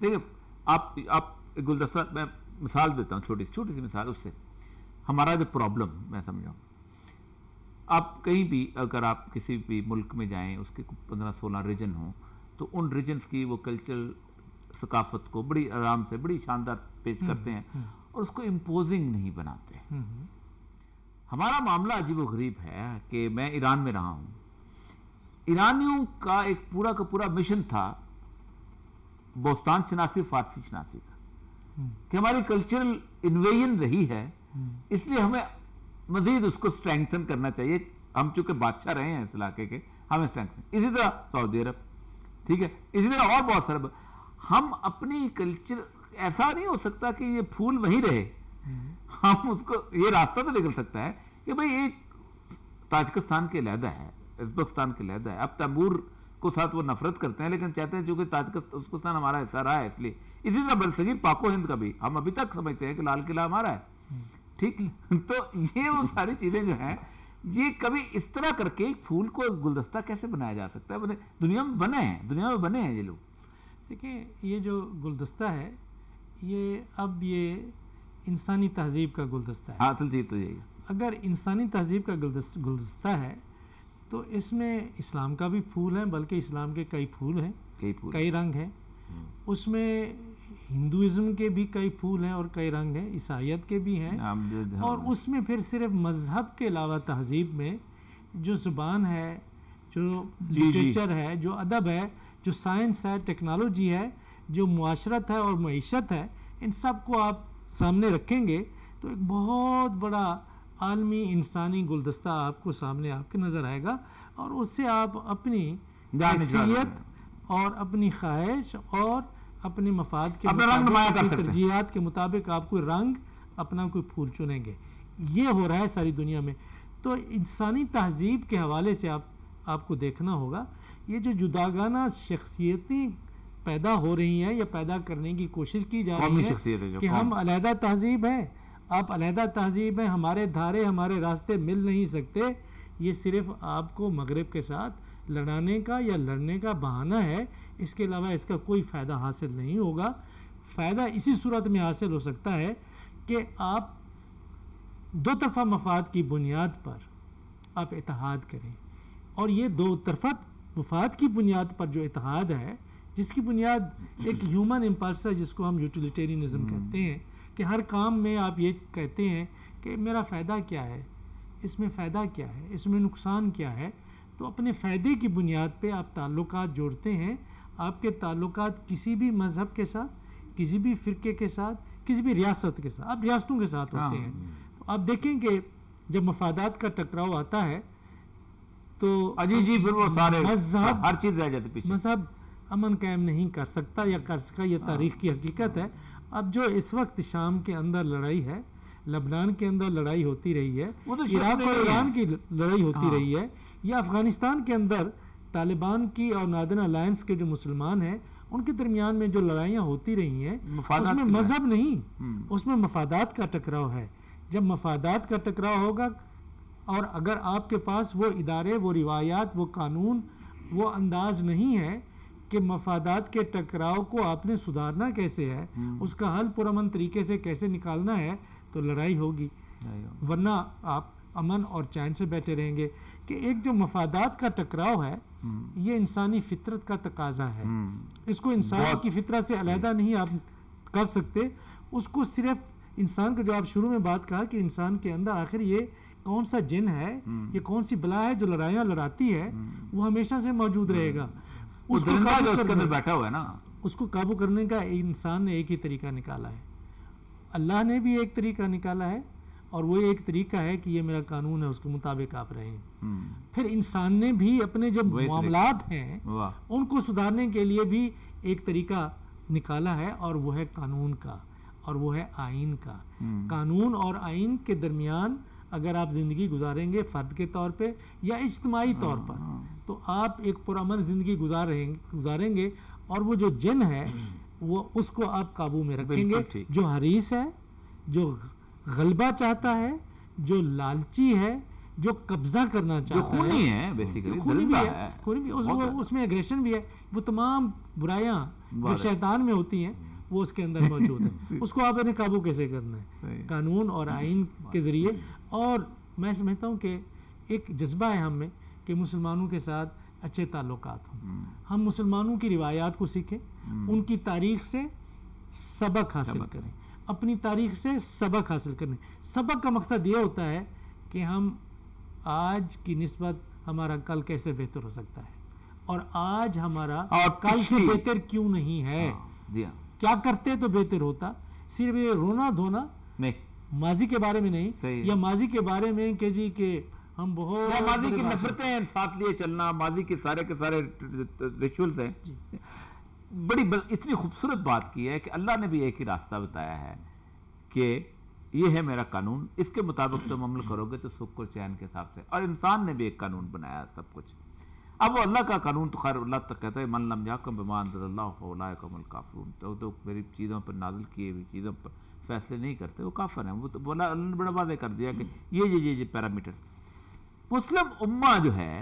دیکھیں آپ گلدستہ، میں مثال دیتا ہوں، چھوٹی سی مثال، اس سے ہمارا جو پرابلم میں سمجھاؤں، آپ کہیں بھی اگر آپ کسی بھی ملک میں جائیں، اس کے 15-16 ریجن ہوں، تو ان ریجنز کی وہ کلچرل ثقافت کو بڑی آرام سے بڑی شاندار پیش کرتے ہیں اور اس کو امپوزنگ نہیں بناتے. ہمارا معاملہ عجیب و غریب ہے کہ میں ایران میں رہا ہوں، ایرانیوں کا ایک پورا کا پورا مشن تھا بوستان شناسی، فارسی شناسی کا، کہ ہماری کلچرل انویژن رہی ہے، اس لیے ہمیں مزید اس کو سٹرینگتھن کرنا چاہیے. ہم چونکہ بادشاہ رہے ہیں اس علاقے کے، ہمیں سٹرینگتھن. اسی طرح سعودی عرب، ٹھیک ہے، اسی طرح اور بہت سارے. ہم اپنی کلچر، ایسا نہیں ہو سکتا کہ یہ پھول وہیں رہے. ہم اس کو، یہ راستہ تو نکل سکتا ہے کہ بھئی ایک تاجکستان کے علیحدہ ہے، ازبکستان کے علیحدہ ہے. اب تیمور کو ساتھ وہ نفرت کرتے ہیں، لیکن چاہتے ہیں چونکہ ازبکستان ہمارا حصہ رہا ہے اس لیے. اسی طرح برصغیر پاک و ہند کا بھی ہم ابھی تک سمجھتے ہیں کہ لال قلعہ ہمارا ہے. ٹھیک، تو یہ وہ ساری چیزیں جو ہیں، یہ کبھی اس طرح کر کے پھول کو گلدستہ کیسے بنایا جا سکتا ہے؟ دنیا میں بنے ہیں یہ لوگ. دیکھیں، یہ جو گلدستہ ہے، یہ انسانی تہذیب کا گلدستہ ہے. اصل چیز تو یہی ہے. اگر انسانی تہذیب کا گلدستہ ہے تو اس میں اسلام کا بھی پھول ہے، بلکہ اسلام کے کئی پھول ہیں، کئی رنگ ہیں. اس میں ہندوازم کے بھی کئی پھول ہیں اور کئی رنگ ہیں، عیسائیت کے بھی ہیں. اور اس میں پھر صرف مذہب کے علاوہ تہذیب میں جو زبان ہے، جو لٹریچر ہے، جو ادب ہے، جو سائنس ہے، ٹیکنالوجی ہے، جو معاشرت ہے اور معیشت ہے، ان سب کو آپ سامنے رکھیں گے تو ایک بہت بڑا عالمی انسانی گلدستہ آپ کو سامنے آپ کے نظر آئے گا. اور اس سے آپ اپنی حیثیت اور اپنی خواہش اور اپنے مفاد کے مطابق، ترجیحات کے مطابق آپ کوئی رنگ، اپنا کوئی پھول چنیں گے. یہ ہو رہا ہے ساری دنیا میں. تو انسانی تہذیب کے حوالے سے آپ کو دیکھنا ہوگا، یہ جو جداگانہ شخصیتیں پیدا ہو رہی ہیں یا پیدا کرنے کی کوشش کی جا رہی ہے کہ ہم علیحدہ تہذیب ہیں، آپ علیحدہ تہذیب ہیں، ہمارے دھارے ہمارے راستے مل نہیں سکتے، یہ صرف آپ کو مغرب کے ساتھ لڑانے کا یا لڑنے کا بہانہ ہے. اس کے علاوہ اس کا کوئی فائدہ حاصل نہیں ہوگا. فائدہ اسی صورت میں حاصل ہو سکتا ہے کہ آپ دو طرفہ مفاد کی بنیاد پر آپ اتحاد کریں. اور یہ دو طرفہ مفاد کی بنیاد پر جو اتحاد ہے، جس کی بنیاد ایک ہیومن امپلس ہے، جس کو ہم یوٹیلیٹیرینزم کہتے ہیں، کہ ہر کام میں آپ یہ کہتے ہیں کہ میرا فائدہ کیا ہے، اس میں فائدہ کیا ہے، اس میں نقصان کیا ہے. تو اپنے فائدے کی بنیاد پہ آپ تعلقات جوڑتے ہیں. آپ کے تعلقات کسی بھی مذہب کے ساتھ، کسی بھی فرقے کے ساتھ، کسی بھی ریاست کے ساتھ، آپ ریاستوں کے ساتھ ہوتے ہیں. تو آپ دیکھیں کہ جب مفادات کا ٹکراؤ آتا ہے تو پھر وہ سارے ہر چیز رہ جاتی پیچھے. مذہب امن قائم نہیں کر سکتا یا کر سکا، یہ تاریخ کی حقیقت ہے. اب جو اس وقت شام کے اندر لڑائی ہے، لبنان کے اندر لڑائی ہوتی رہی ہے، عراق اور ایران کی لڑائی ہوتی رہی ہے، یا افغانستان کے اندر طالبان کی اور ناردرن الائنس کے جو مسلمان ہیں ان کے درمیان میں جو لڑائیاں ہوتی رہی ہیں، اس میں مذہب نہیں، اس میں مفادات کا ٹکراؤ ہے. جب مفادات کا ٹکراؤ ہوگا اور اگر آپ کے پاس وہ ادارے، وہ روایات، وہ قانون، وہ انداز نہیں ہے کہ مفادات کے ٹکراؤ کو آپ نے سدھارنا کیسے ہے، اس کا حل پرامن طریقے سے کیسے نکالنا ہے، تو لڑائی ہوگی. ورنہ آپ امن اور چین سے بیٹھے رہیں گے. کہ ایک جو مفادات کا ٹکراؤ ہے، یہ انسانی فطرت کا تقاضا ہے. اس کو انسان کی فطرت سے علیحدہ نہیں آپ کر سکتے. اس کو صرف انسان کا، جو آپ شروع میں بات کہا کہ انسان کے اندر آخر یہ کون سا جن ہے، یہ کون سی بلا ہے جو لڑائیاں لڑاتی ہے، وہ ہمیشہ سے موجود رہے گا. اس کو بیٹھا ہوا ہے نا، اس کو قابو کرنے کا انسان نے ایک ہی طریقہ نکالا ہے. اللہ نے بھی ایک طریقہ نکالا ہے، اور وہ ایک طریقہ ہے کہ یہ میرا قانون ہے، اس کے مطابق آپ رہیں. پھر انسان نے بھی اپنے جو معاملات ہیں ان کو سدھارنے کے لیے بھی ایک طریقہ نکالا ہے، اور وہ ہے قانون کا، اور وہ ہے آئین کا. قانون اور آئین کے درمیان اگر آپ زندگی گزاریں گے فرد کے طور پہ یا اجتماعی طور پر، تو آپ ایک پرامن زندگی گزاریں گے. اور وہ جو جن ہے وہ اس کو آپ قابو میں رکھیں گے. جو حریص ہے، جو غلبہ چاہتا ہے، جو لالچی ہے، جو قبضہ کرنا چاہتا ہے، خونی ہے بیسیکلی، خونی بھی ہے، اس میں اگریشن بھی ہے، وہ تمام برائیاں جو شیطان میں ہوتی ہیں وہ اس کے اندر موجود ہیں. اس کو آپ نے قابو کیسے کرنا ہے؟ قانون اور آئین کے ذریعے. اور میں سمجھتا ہوں کہ ایک جذبہ ہے ہم میں کہ مسلمانوں کے ساتھ اچھے تعلقات ہوں، ہم مسلمانوں کی روایات کو سیکھیں، ان کی تاریخ سے سبق حاصل کریں، اپنی تاریخ سے سبق حاصل کریں. سبق کا مقصد یہ ہوتا ہے کہ ہم آج کی نسبت ہمارا کل کیسے بہتر ہو سکتا ہے، اور آج ہمارا کل سے بہتر کیوں نہیں ہے، کیا کرتے تو بہتر ہوتا. صرف یہ رونا دھونا نہیں، ماضی کے بارے میں نہیں، یا ماضی کے بارے میں کہ جی کہ ہم بہت ماضی کی نفرتیں ساتھ لیے چلنا، ماضی کے سارے ریچولز ہیں. بڑی اتنی خوبصورت بات کی ہے کہ اللہ نے بھی ایک ہی راستہ بتایا ہے کہ یہ ہے میرا قانون، اس کے مطابق تم عمل کرو گے تو سکھ اور چین کے حساب سے. اور انسان نے بھی ایک قانون بنایا سب کچھ. اب وہ اللہ کا قانون تو خیر اللہ تک کہتا ہے من لم یحکم بما انزل اللہ فاولئک هم الکافرون. تو میری چیزوں پر نازل کیے ہوئی چیزوں پر فیصلے نہیں کرتے وہ کافر ہیں. وہ تو بولا اللہ نے بڑا واضح کر دیا کہ یہ پیرامیٹر. مسلم امہ جو ہے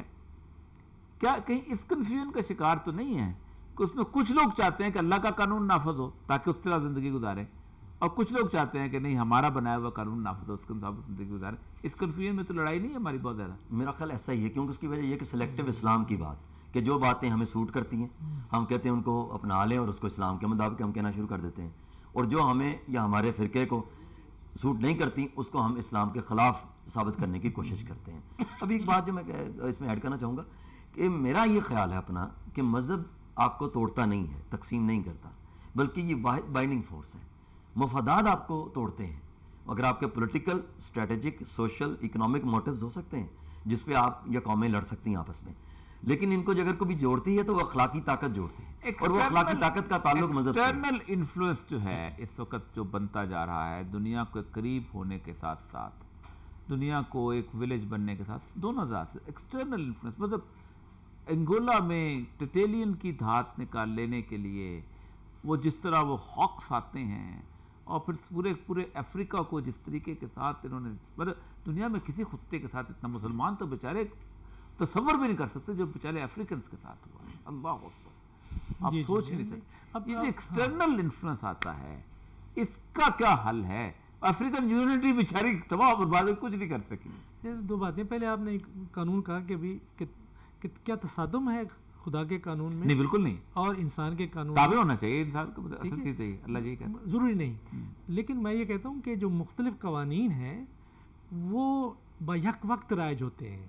کیا کہیں اس کنفیوژن کا شکار تو نہیں ہے کہ اس میں کچھ لوگ چاہتے ہیں کہ اللہ کا قانون نافذ ہو تاکہ اس طرح زندگی گزاریں، اور کچھ لوگ چاہتے ہیں کہ نہیں ہمارا بنایا ہوا قانون نافذ ہو، اس کے مطابق زندگی گزاریں. اس کنفیوژن میں تو لڑائی نہیں ہے ہماری بہت زیادہ. میرا خیال ایسا ہی ہے، کیونکہ اس کی وجہ یہ کہ سلیکٹو اسلام کی بات کہ جو باتیں ہمیں سوٹ کرتی ہیں ہم کہتے ہیں ان کو اپنا لیں اور اس کو اسلام کے مطابق ہم کہنا شروع کر دیتے ہیں، اور جو ہمیں یا ہمارے فرقے کو سوٹ نہیں کرتی اس کو ہم اسلام کے خلاف ثابت کرنے کی کوشش کرتے ہیں. اب ایک بات جو میں اس میں ایڈ کرنا چاہوں گا کہ میرا یہ خیال ہے اپنا کہ مذہب آپ کو توڑتا نہیں ہے، تقسیم نہیں کرتا، بلکہ یہ واحد بائنڈنگ فورس ہے. مفادات آپ کو توڑتے ہیں، اگر آپ کے political, strategic, social, economic motives ہو سکتے ہیں جس پہ آپ یا قومیں لڑ سکتی ہیں آپس میں، لیکن ان کو اگر کبھی جوڑتی ہے تو وہ اخلاقی طاقت جوڑتی ہے، اور وہ اخلاقی طاقت کا تعلق مذہب سے. ایکسٹرنل انفلوئنس جو ہے اس وقت جو بنتا جا رہا ہے دنیا کے قریب ہونے کے ساتھ ساتھ، دنیا کو ایک ولیج بننے کے ساتھ، دونوں ذات ایکسٹرنل انفلوئنس. مطلب انگولا میں ٹٹیلین کی دھات نکال لینے کے لیے وہ جس طرح وہ ہاکس آتے ہیں، اور پھر پورے افریقہ کو جس طریقے کے ساتھ انہوں نے، مطلب دنیا میں کسی خطے کے ساتھ اتنا مسلمان تو بیچارے تصور بھی نہیں کر سکتے جو بیچارے افریقنس کے ساتھ ہوا ہے. اللہ اکبر، آپ سوچ نہیں سکتے. اب یہ ایکسٹرنل انفلوئنس آتا ہے، اس کا کیا حل ہے؟ افریقن یونٹی بیچاری تباہ برباد کچھ نہیں کر سکی. دو باتیں، پہلے آپ نے قانون کہا کہ بھی کیا تصادم ہے خدا کے قانون میں؟ نہیں، بالکل نہیں. اور انسان کے قانون تابع ہونا چاہیے انسان کو، اصل چیز ہے اللہ جی کا، ضروری نہیں. لیکن میں یہ کہتا ہوں کہ جو مختلف قوانین ہیں وہ بیک وقت رائج ہوتے ہیں،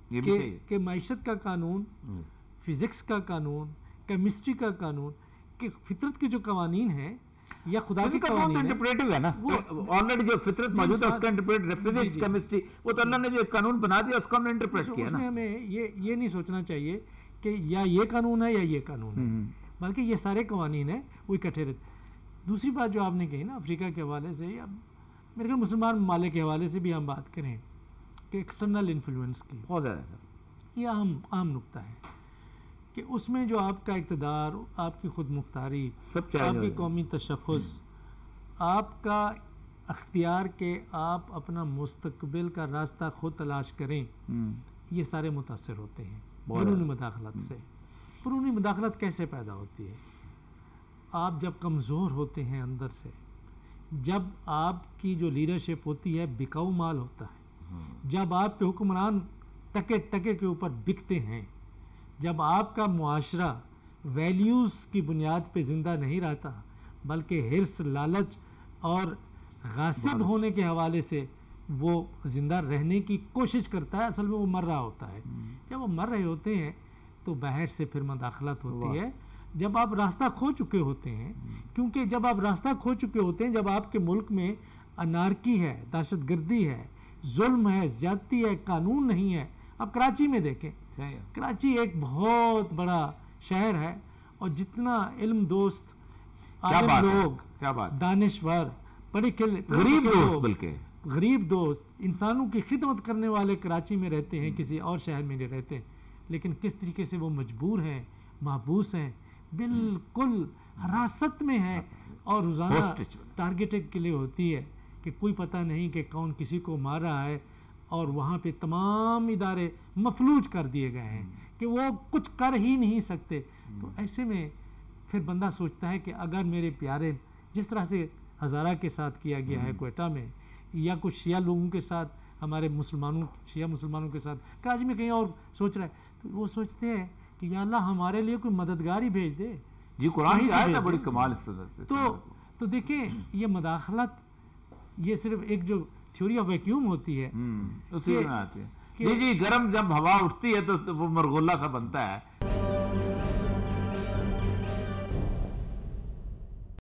کہ معیشت کا قانون، فزکس کا قانون، کیمسٹری کا قانون، کہ فطرت کے جو قوانین ہیں یا خدا کے قانون انٹرپریٹو ہے نا، آلریڈی جو فطرت موجود ہے اس کا انٹرپریٹ، فزکس کیمسٹری، وہ تو اللہ نے جو قانون بنا دیا اس کو ہم نے انٹرپریٹ کیا نا. ہمیں یہ نہیں سوچنا چاہیے کہ یا یہ قانون ہے یا یہ قانون ہے، بلکہ یہ سارے قوانین ہیں وہ اکٹھے رہتے. دوسری بات جو آپ نے کہی نا افریقہ کے حوالے سے، یا میرے خیال مسلمان ممالک کے حوالے سے بھی ہم بات کریں کہ ایکسٹرنل انفلوئنس کی، بہت زیادہ یہ عام نقطہ ہے کہ اس میں جو آپ کا اقتدار، آپ کی خود مختاری، آپ کی قومی تشخص، آپ کا اختیار کہ آپ اپنا مستقبل کا راستہ خود تلاش کریں، یہ سارے متاثر ہوتے ہیں بیرونی مداخلت سے. بیرونی مداخلت کیسے پیدا ہوتی ہے؟ آپ جب کمزور ہوتے ہیں اندر سے، جب آپ کی جو لیڈرشپ ہوتی ہے بکاؤ مال ہوتا ہے، جب آپ کے حکمران ٹکے ٹکے کے اوپر بکتے ہیں، جب آپ کا معاشرہ ویلیوز کی بنیاد پہ زندہ نہیں رہتا بلکہ حرص، لالچ اور غاصب ہونے کے حوالے سے وہ زندہ رہنے کی کوشش کرتا ہے، اصل میں وہ مر رہا ہوتا ہے. جب وہ مر رہے ہوتے ہیں تو باہر سے پھر مداخلت ہوتی ہے. جب آپ راستہ کھو چکے ہوتے ہیں، کیونکہ جب آپ راستہ کھو چکے ہوتے ہیں، جب آپ کے ملک میں انارکی ہے، دہشت گردی ہے، ظلم ہے، زیادتی ہے، قانون نہیں ہے. اب کراچی میں دیکھیں، کراچی ایک بہت بڑا شہر ہے، اور جتنا علم دوست عالم لوگ، دانشور، پڑھے غریب دوست، انسانوں کی خدمت کرنے والے کراچی میں رہتے ہیں، کسی اور شہر میں نہیں رہتے. لیکن کس طریقے سے وہ مجبور ہیں، محبوس ہیں، بالکل حراست میں ہیں، اور روزانہ ٹارگیٹنگ کے لیے ہوتی ہے کہ کوئی پتہ نہیں کہ کون کسی کو مار رہا ہے، اور وہاں پہ تمام ادارے مفلوج کر دیے گئے ہیں کہ وہ کچھ کر ہی نہیں سکتے. تو ایسے میں پھر بندہ سوچتا ہے کہ اگر میرے پیارے جس طرح سے ہزارہ کے ساتھ کیا گیا ہے کوئٹہ میں، یا کچھ شیعہ لوگوں کے ساتھ، ہمارے شیعہ مسلمانوں کے ساتھ، کراچی میں کہیں اور سوچ رہا ہے، تو وہ سوچتے ہیں کہ یا اللہ ہمارے لیے کوئی مددگار ہی بھیج دے. جی قرآن کی آیت ہے بڑی کمال اس. تو دیکھیں یہ مداخلت یہ صرف ایک جو تھیوری آف ویکیوم ہوتی ہے اسی میں آتی ہے. جی گرم جب ہوا اٹھتی ہے تو وہ مرغولہ سا بنتا ہے.